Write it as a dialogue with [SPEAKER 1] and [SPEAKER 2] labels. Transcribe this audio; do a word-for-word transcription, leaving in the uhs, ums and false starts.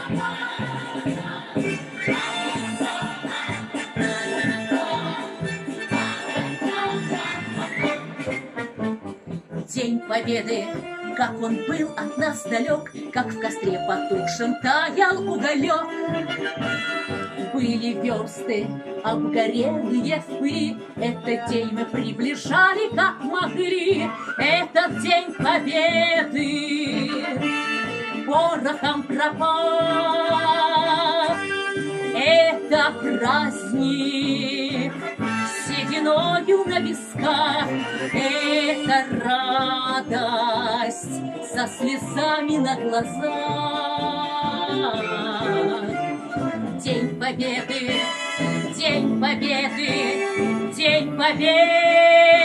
[SPEAKER 1] День Победы, как он был от нас далек, как в костре потухшем таял уголек. Были версты обгорелые в пыли, этот день мы приближали как могли. Этот день Победы порохом пропах. Это праздник сединою на висках, это радость со слезами на глазах. День Победы, День Победы, День Победы.